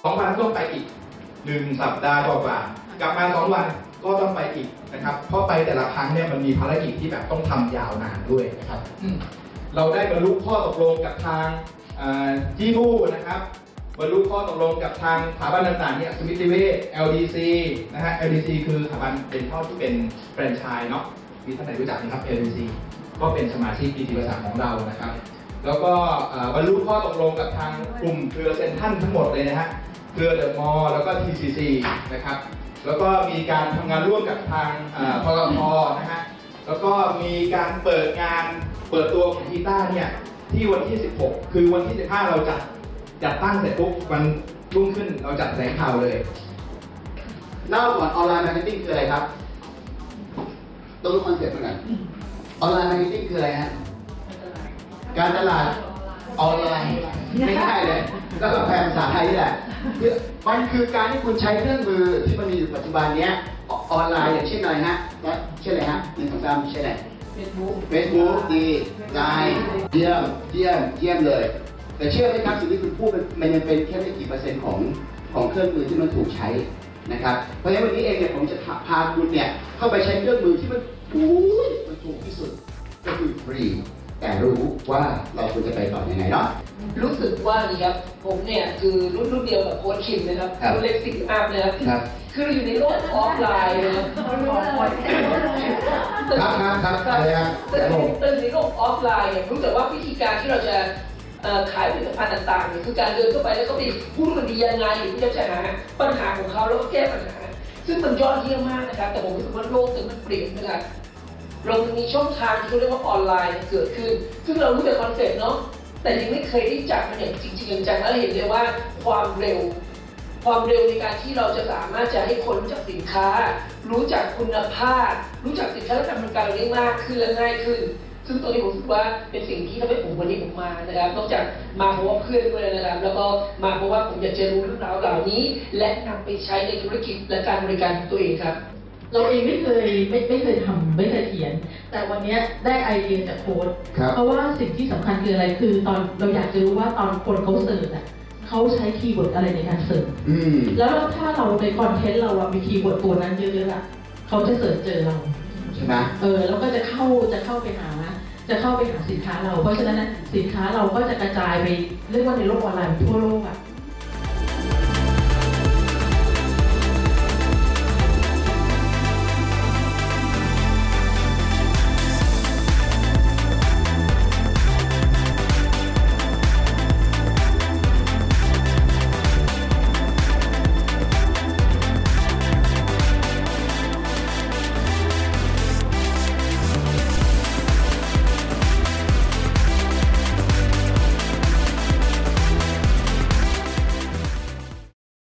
2 วันต้องไปอีก1 สัปดาห์กว่ากลับมา2 วันก็ต้องไปอีกนะครับเพราะไปแต่ละครั้งเนี่ยมันมีภารกิจที่แบบต้องทำยาวนานด้วยนะครับเราได้บรรลุข้อตกลงกับทางจีบูนะครับบรรลุข้อตกลงกับทางสถาบันต่างๆเนี่ยสมิติเวช LDC นะฮะ LDC คือสถาบันเป็นเท่าที่เป็นแฟรนไชส์เนาะมีท่านไหนรู้จักไหมครับ LDC ก็เป็นสมาชิกกิจการของเรานะครับแล้วก็บรรลุข้อตกลงกับทางกลุ่มเครือเซ็นทรัลทั้งหมดเลยนะฮะเครือเดอะมอลล์แล้วก็ TCC นะครับแล้วก็มีการทำงานร่วมกับทางพลทนะฮะแล้วก็มีการเปิดตัวของกีต้าเนี่ยที่วันที่16คือวันที่15เราจัดตั้งเสร็จปุ๊บวันรุ่งขึ้นเราจัดแถลงข่าวเลยเล่าก่อนออนไลน์มาร์เก็ตติ้งคืออะไรครับต้องรู้คอนเซ็ปต์เหมือนกันออนไลน์มาร์เก็ตติ้งคืออะไรฮะการตลาดออนไลน์ไม่ง่ายเลยแล้วก็แปลภาษาไทยนี่แหละมันคือการที่คุณใช้เครื่องมือที่มันมีอยู่ปัจจุบันนี้ออนไลน์อย่างเช่นอะไรฮะเช่นอะไรฮะ1 2 3เช่นอะไร Facebook ดีไลน์เยี่ยมเลยแต่เชื่อไหมครับสิ่งที่คุณพูดมันยังเป็นแค่ไม่กี่%ของเครื่องมือที่มันถูกใช้นะครับเพราะฉะนั้นวันนี้เองเนี่ยผมจะพาคุณเนี่ยเข้าไปใช้เครื่องมือที่มันถูกที่สุดก็คือฟรีแต่รู้ว่าเราควรจะไปต่อยังไงเนาะรู้สึกว่านี่ครับผมเนี่ยคือรุ่นเดียวกับโค้ชคิมนะครับรุ่นเล็กสิบอัพนะครับคือเราอยู่ในโลกออฟไลน์นะครับตื่นในโลกออฟไลน์เนี่ยรู้แต่ว่าวิธีการที่เราจะขายผลิตภัณฑ์ต่างๆเนี่ยคือการเดินเข้าไปแล้วก็ไปพูดมันดียังไงหรือจะหาปัญหาของเขาแล้วก็แก้ปัญหาซึ่งมันยอดเยี่ยมมากนะครับแต่ผมรู้สึกว่าโลกมันเปลี่ยนนะครับเรามีช่องทางที่เขาเรียกว่าออนไลน์เกิดขึ้นซึ่งเรารู้แต่คอนเซ็ปต์เนาะแต่ยังไม่เคยได้จับมันอย่างจริงๆจังๆแล้วเห็นเลยว่าความเร็วในการที่เราจะสามารถจะให้คนรู้จักสินค้ารู้จักคุณภาพรู้จักสินค้าและการบริการได้มากขึ้นและง่ายขึ้นซึ่งตรงนี้ผมคิดว่าเป็นสิ่งที่ทำให้ผมวันนี้ผมมานะครับนอกจากมาเพราะว่าเพื่อนด้วยนะครับแล้วก็มาเพราะว่าผมอยากจะรู้เรื่องราวเหล่านี้และนำไปใช้ในธุรกิจและการบริการของตัวเองครับเราเองไม่เคยทำไม่เคยเขียนแต่วันนี้ได้ไอเดียจากโค้ดเพราะว่าสิ่งที่สำคัญคืออะไรคือตอนเราอยากจะรู้ว่าตอนคนเขาเสิร์ชเขาใช้คีย์เวิร์ดอะไรในการเสิร์ชแล้วถ้าเราในคอนเทนต์เรามีคีย์เวิร์ดตัวนั้นเยอะๆเขาจะเสิร์ชเจอเราใช่ไหมแล้วก็จะเข้าไปหาสินค้าเราเพราะฉะนั้นสินค้าเราก็จะกระจายไปเรียกว่าในโลกออนไลน์ทั่วโลก